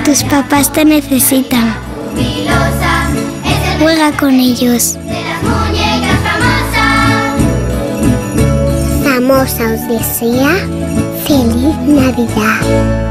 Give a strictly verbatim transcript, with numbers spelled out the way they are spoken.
Tus papás te necesitan. Juega con ellos. Famosa os desea feliz Navidad.